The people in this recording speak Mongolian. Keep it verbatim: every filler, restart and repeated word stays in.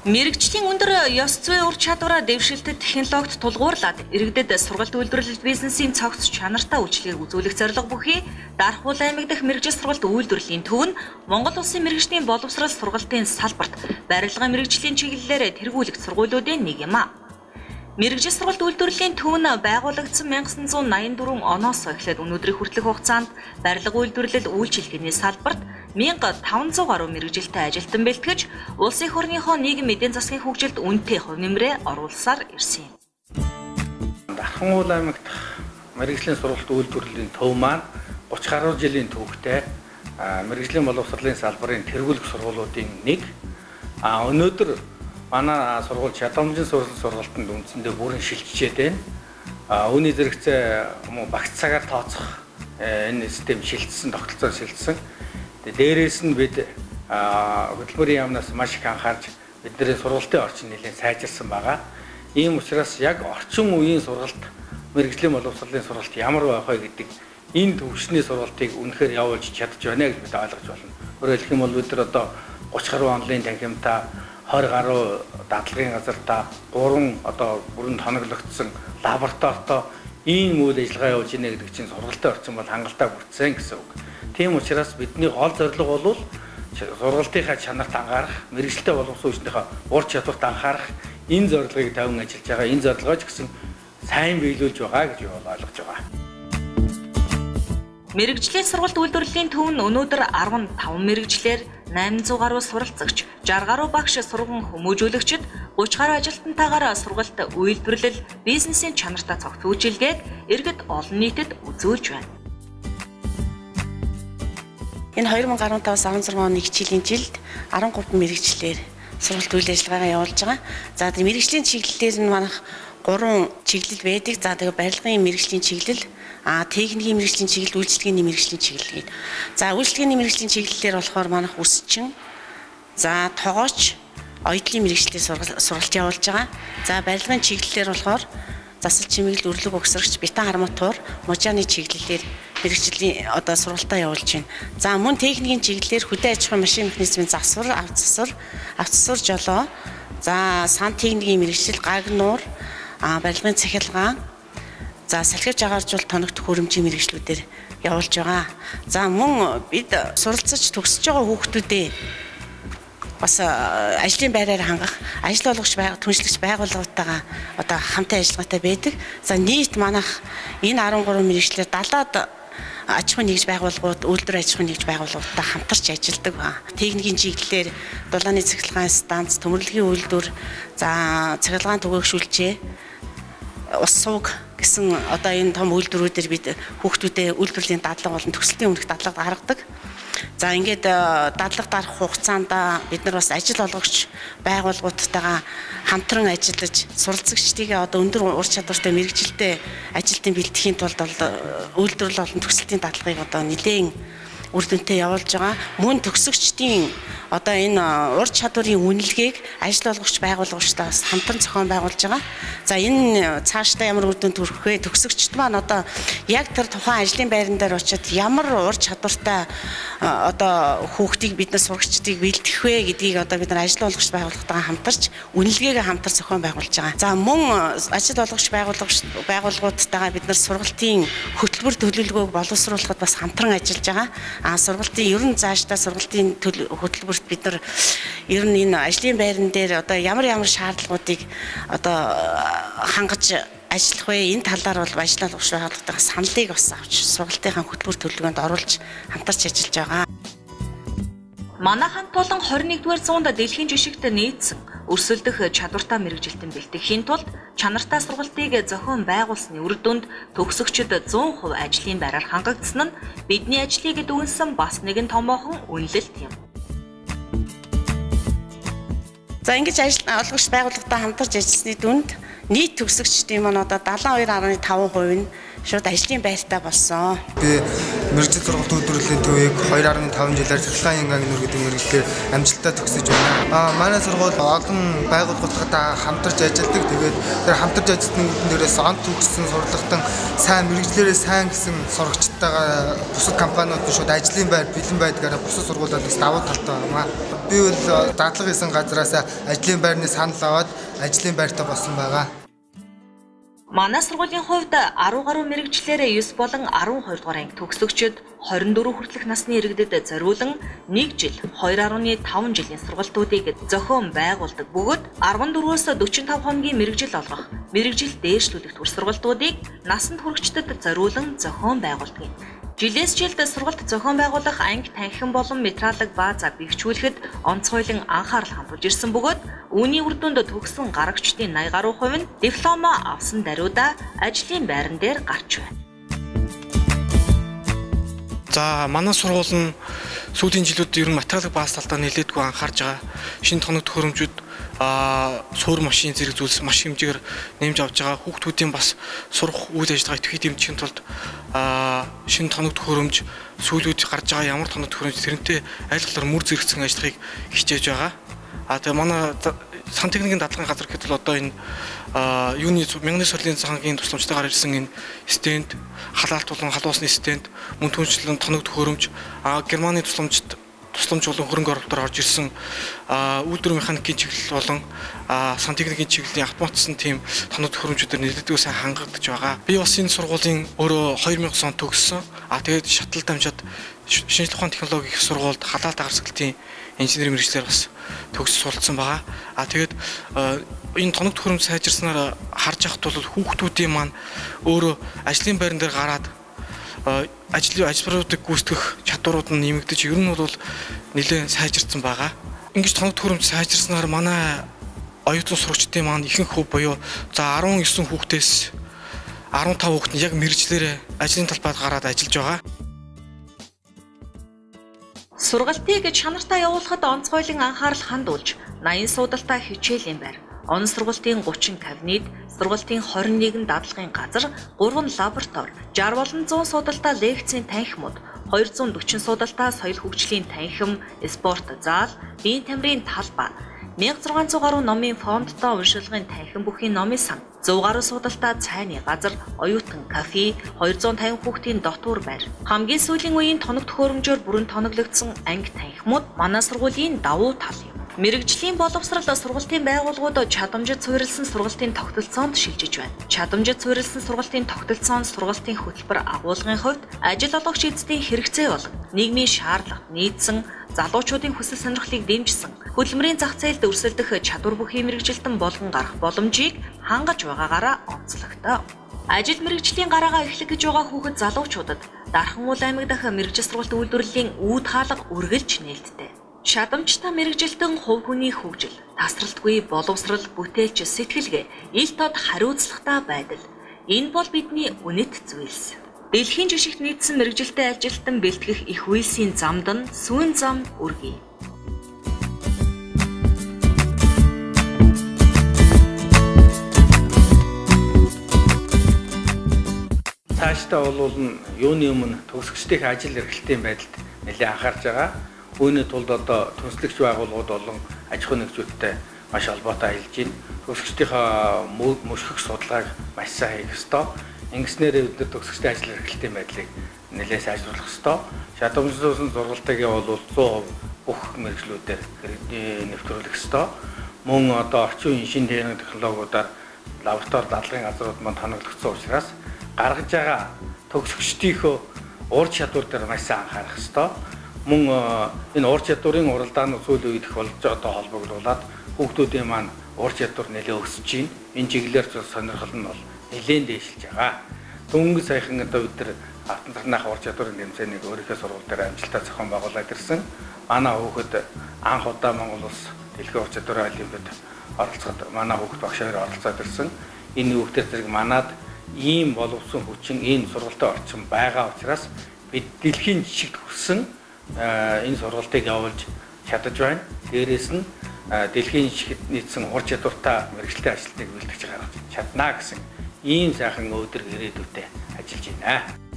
Мэргэжлийн өндөр ёс зүйн ур чадвараа дэвшилтэд технологид тулгуурлаад иргэдэд сургалт үйлдвэрлэл бизнесийн цогц чанартай үйлчлэгийг үзүүлэх зорилго бүхий Дархуул аймаг дахь мэргэжил сургалт үйлдвэрлэлийн төв нь Монгол Улсын мэргэжлийн боловсрол сургалтын салбарт барилгын мэргэжлийн чиглэлээр тэргүүлэх сургуулиудын нэг юм а. Мэргэжил сургалт үйлдвэрлэлийн төв нь байгуулагдсан мянга санаа зуун найман дөрвөн оноос эхлээд өнөөдрийн хүртэлх хугацаанд барилга үйлдвэрлэл үйлчилгээний салбарт мянга таван зуун гаруй мэргэжилтэй ажилтан бэлтгэж, улсын их орныхоо нийгэм эдийн засгийн хөгжилд үнэтэй хувь нэмрээ оруулсаар ирсэн юм. Дархан аймаг дахь мэргэжлийн сургалт үйлдвэрлэлийн төв маань гуч гаруй жилийн түүхтэй мэргэжлийн боловсролын салбарын тэргүүлэх сургуулиудын нэг. А өнөөдөр манай сургууль чадамжийн сургалтанд үндсэндээ бүрэн шилжчихэд байна. А үүний зэрэгцээ багц цагаар тооцох энэ систем шилжсэн, тогтолцоо шилжсэн. Дээрээс нь бид хөтөлбөрийн яамнаас маш их анхаарч бидний сургалтын орчин нэлээд сайжирсан байгаа. Ийм учраас яг орчин үеийн сургалт, мэргэжлийн боловсролын сургалт ямар байх вэ гэдэг энэ төвшний сургалтыг үнэхээр явуулж чадж байна гэж бид ойлгож байна. Өөрөөр хэлэх юм бол бид нар одоо гуч гаруй онлайн танхимтай, хорь гаруй дадлагын газартаа, гурван одоо бүрэн тоноглогдсон лабораторитой ийм үйл ажиллагаа явуулж ийнэ гэдэг чинь сургалтын орчин бол хангалттай бүрдсэн гэсэн үг. Тийм учраас бидний гол зорилго бол сургалтынхаа чанарт анхаарах, мэргэжилтэй боловсон хүчнийхээ ур чадварт анхаарах, энэ зорилгыг тавин ажиллаж байгаа. Энэ зорилгоо ч гэсэн сайн биелүүлж байгаа гэж ойлгож байгаа. Мэргэжлийн сургалт үйлдвэрлэлийн төв нь өнөөдөр арван таван мэргэжлэр найман зуун гаруй суралцагч, жаргал гаруй багш сурган хүмүүжүүлэгчид, гуч гаруй ажилтнтайгаар сургалт үйлдвэрлэл бизнесийн чанартай цогц үйлчилгээг иргэд олон нийтэд үзүүлж байна. Энэ хоёр мың гаруй таваас арван зургаан оны хичээлийн жилд арван гурван мэргэжлэр сургалт үйл ажиллагаагаа явуулж байгаа. За тэр мэргэжлийн чиглэлээр нь манайх гурван чиглэл байдаг. За тэгээ барилгын мэргэжлийн чиглэл, а техникийн мэргэжлийн чиглэл, үйлчлэгээний мэргэжлийн чиглэл гэдэг. За үйлчлэгээний мэргэжлийн чиглэлээр болохоор манайх үсчин, за тогооч, оёдлын мэргэжлээр сургалт явуулж байгаа. За барилгын чиглэлээр болохоор засал чимэглэл, өрлөг угсрагч, бетон арматур, мужааны чиглэлээр мэргэжлийн одоо сургалтаа явуулж байна. За мөн техникийн чиглэлээр хөдөө аж ахуйн машин механизмын засвар, автосвар, автосвар жолоо, за сан техникийн мэргэжил, гагнуур, а барилгын цахилгаан, за салхивч агааржуул тоногдох хөрөмжийн мэргэжлүүдээр явуулж байгаа. За мөн бид суралцаж төгсөж байгаа хүүхдүүдээ бас ажлын байраар хангах, ажил олгогч түншлэгч байгууллагатайгаа одоо хамтын ажиллагаатай байдаг. За нийт манайх энэ арван гурван мэргэжлэр далаад аж ахуйн нэгж байгууллагууд, үйлдвэр аж ахуйн нэгж байгууллагуудтай хамтарч ажилладаг ба. Техникийн чиглэлээр дулааны цахилгаан станц, төмөрлөгийн үйлдвэр, за цахилгаан түгээгшүүлчээ, ус сууг гэсэн одоо энэ том үйлдвэрүүдээр бид хүүхдүүдэд үйлдвэрлэлийн дадлага болон төсөлтийн өмнөх дадлагад гаргадаг. За ингээд дадлага дарах хугацаанд бид нар бас ажил олгогч байгууллагуудтайгаа хамтран ажиллаж суралцагчдыгаа одоо өндөр ур чадвартай мэргэжилтэй ажилтны бэлтгэхийн тулд бол үйлдвэрлэл болон төсөлтийн дадлагыг одоо нэлээд үр дүнтэй явуулж байгаа. Мөн төгсөгчдийн одоо энэ ур чадварын үнэлгээг ажил олгогч байгууллагчтай бас хамтран зохион байгуулж байгаа. За энэ цаашдаа ямар үр дүнд хүрэх вэ? Төгсөгчд маань одоо яг тэр тухайн ажлын байран дээр очиод ямар ур чадвартай одоо хүүхдийг бид нар сурагчдыг бэлтгэх вэ гэдгийг одоо бид нар ажил олгогч байгууллагатайгаа хамтарч үнэлгээгээ хамтар зохион байгуулж байгаа. За мөн ажил олгогч байгууллагч байгууллагуудтайгаа бид нар сургалтын хөтөлбөр төлөвлөгөөг боловсруулахад бас хамтран ажиллаж байгаа. А сургалтын ерөн заашдаа сургалтын хөтөлбөрт бид нар ер нь энэ ажлын байран дээр одоо ямар ямар шаардлагуудыг одоо хангаж ажиллах вэ? Энэ талаар бол ажил олгогч байгууллагатайгаа саналыг бас авч сургалтынхаа хөтөлбөр төлөвлөгөөнд оруулж хамтарч ажиллаж байгаа. Манай хамт болон хорин нэгдүгээр зуунд дэлхийн жишгт нийцсэн өрсөлдөх чадвартай мэргэжилтэн бэлтгэхийн тулд чанартай сургалтыг зохион байгуулсны үр дүнд төгсөгчид зуун хувь ажлын байраар хангагдсан нь бидний ажлыг дүгнсэн бас нэгэн томоохон үнэлэлт юм. За ингэж ажил олгогч байгууллагатай хамтарч ажилласны дүнд нийт төгсөгчдийн маань одоо дадлан хоёр гаруй таван хувь нь шууд ажлын байртаа болсон. Би мэргэжил сургалт үйлдвэрлэлийн төвийг two point five жилээр цахилгаан ингааны нүүр гэдэг мэргэжлээр амжилттай төгсөж байна. Аа манай сургууль олон байгууллагуудтай хамтарч ажилладаг. Тэгээд тэр хамтарч ажилладаг нэрээс он төгссөн сурлагтан сайн мэргэжлэрээ сайн гэсэн сурагчтайгаа бусад компаниуд шууд ажлын байр бэлэн байдгаараа бусад сургуулиудаас давуу талтай байна. Би бол дадлага хийсэн газраас ажлын байрны санал аваад ажлын байртаа болсон байгаа. Манай сургуулийн хувьд ten гаруй мэрэгчлэрээ nine болон twelve дугаар анги төгсөгчид twenty-four хүртэлх насны иргэдэд зориулан нэг жил two point five жилийн сургалтуудыг зохион байгуулдаг бөгөөд fourteen-өөс forty-five хоногийн мэрэгжил олгох, мэрэгжил дээшлүүлэх төр сургалтуудыг насанд хүрэгчдэд зориулан зохион байгуулдаг. Жилээс жилд сургалт зохион байгуулах анги танхим болон материалыг бааза бэхжүүлэхэд онцгойлон анхаарал хандуулж ирсэн бөгөөд үүний үр дүнд төгссөн гарагчдын eighty гаруй хувь нь диплома авсан даруйда ажлын байран дээр гарч байна. За манай сургууль нь сүүлийн жилүүд ер нь материалын бааз талдаа нэлээдгүй анхаарж байгаа. Шинэ тоног төхөөрөмжүүд аа суур машин зэрэг зүйлс маш хэмжээгээр нэмж авч байгаа. Хүүхдүүдийн бас сурах үйл ажиллагаа идэвхий дэмжихийн тулд аа шинэ тоног төхөөрөмж сүүлүүд гарч байгаа ямар тоног төхөөрөмж тэрнтэй аль болохоор мөр зэрэгцэн ажиллахыг хичээж байгаа. А тэгээ манай сан техникийн дадлагын газар гэтэл одоо энэ юуны мянганы сорлын цангийн тусламжтайгаар ирсэн энэ стенд халаалт болон халуусны стенд мөн түншлэн тоног төхөөрөмж Германы тусламжт тусламж болон хөрөнгө оруулалтаар орж ирсэн үйлдвэр механикийн чиглэл болон сан техникийн чиглэлийн автоматсан тийм тоног төхөөрөмжүүдээр нэлээдгүй сайн хангагдаж байгаа. Би бас энэ сургуулийн өөрөө two thousand он төгссөн. А тэгээд шатлал дамжаад шинжлэх ухааны технологийн их сургуульд халаалт агаарсгалтын инженерийн мэргэжлэр бас төгс суралцсан байгаа. А тэгээд энэ тоног төхөөрөмж сайжирснаар харж ахт бол хүүхдүүдийн маань өөрөө ажлын байран дээр гараад ажлын ажлуудыг гүйцэтгэх чадварууд нь нэмэгдэж ер нь бол нэлээд сайжирсан байгаа. Ингэж тоног төхөөрөмж сайжирснаар манай оюутан сурагчдын маань ихэнх хөв буюу за nineteen хүүхдээс fifteen хүүхэд нь яг мэргэжлэрээ ажлын талбайд гараад ажиллаж байгаа. Сургалтыг чанартай явуулахад онцгойлон анхаарал хандуулж, eighty суудалтай хичээлийн байр, он сургалтын thirty кабинет, сургалтын twenty-one дадлагын газар, three лаборатори, sixty болон one hundred суудалтай лекцийн танхимууд, two hundred forty суудалтай соёл хөгжлийн танхим, спорт зал, биеийн тамирын талбай, sixteen hundred гаруй номын фондтой уншилгын танхим бүхий номын сан, one hundred гаруй суудалтай цайны газар, оюутан кафе, two hundred fifty хүүхдийн дотуур байр. Хамгийн сүүлийн үеийн тоног төхөөрөмжөөр бүрэн тоноглогдсон анги танхимууд манай сургуулийн давуу тал юм. Мэргэжлийн боловсрал сургалтын байгууллагууд чадамжид суурилсан сургалтын тогтолцоонд шилжиж байна. Чадамжид суурилсан сургалтын тогтолцоонд сургалтын хөтөлбөр агуулгын хувьд ажил олгогч эзэдийн хэрэгцээ болон нийгмийн шаардлага нийцсэн залуучуудын хүсэл сонирхлыг дэмжсэн хөдөлмөрийн зах зээлд өрсөлдөх чадвар бүхий мэргэжилтэн болгон гарах боломжийг хангаж байгаагаараа онцлогтой. Ажил мэргэжлийн гараагаа эхлэх гэж байгаа хүүхэд залуучуудад Дархан уул аймаг дахь мэргэжил сургалт үйлдвэрлэлийн үүд хаалга үргэлж нээлттэй. Шадамжтай мэргэжилтэн хувь хүний хөгжил, тасралтгүй боловсрал, бүтээлч сэтгэлгээ, ил тод хариуцлагатай байдал. Энэ бол бидний үнэт зүйлс. Дэлхийн жишгт нийцсэн мэргэжилтэй ажилтан бэлтгэх их үйлсийн замд нь сүүн зам үргэе. Цаашдаа бол юуны өмнө төгсөгчдийн ажил эрхлэлтийн байдалд нэлээд анхаарч байгаа. Үүний тулд одоо төслөгч байгууллагууд болон аж ахуйн нэгжүүдтэй маш холбоотой ажиллаж байна. Төгсөгчдийнхаа мөшгөх судалгааг маш сайн хийх ёстой. Ингэснээр бид нар төгсөгчдийн ажил эрхлэлтийн байдлыг нэлээд сайжруулах ёстой. Шадамжлуулсан сургалтыг бол one hundred percent бүх мэргэжлүүдээр нэвтрүүлэх ёстой. Мөн одоо орчин үеийн шинэ технологиудаар лаборатори дадлагын газрууд манд тоноглогдсон учраас гаргаж байгаа төгсөгчдийнхөө ур чадвар дээр маш сайн анхаарах ёстой. Мөн энэ ур чадварын уралдаанууд сүүлийн үед их болж одоо холбогдуулаад хүүхдүүдийн маань ур чадвар нэлээд өсөж байна. Энэ чиглэлээр сонирхол нь бол нэлээд дээшилж байгаа. Дөнгөж саяхан одоо бид нар автан тарнаах ур чадварын тэмцээнийг өөрийнхөө сургууль дээр амжилттай зохион байгуулад ирсэн. Манай хүүхэд анх удаа Монгол улс дэлхийн ур чадварын олимпиад оролцоход манай хүүхэд багш хоёр оролцоод ирсэн. Энэ хүүхдэр зэрэг манад ийм боловсон хүчин энэ сургалтын орчин байгаа учраас бид дэлхийн жишгт хүрсэн энэ сургалтыг явуулж чадаж байна. Дээрээс нь дэлхийн жишгт нийцсэн ур чадвартай мэргэжилтийн ажилтныг бэлтгэж гаргаж чадна гэсэн ийм сайхан өөдрөг ирээдүйтэй ажиллаж байна.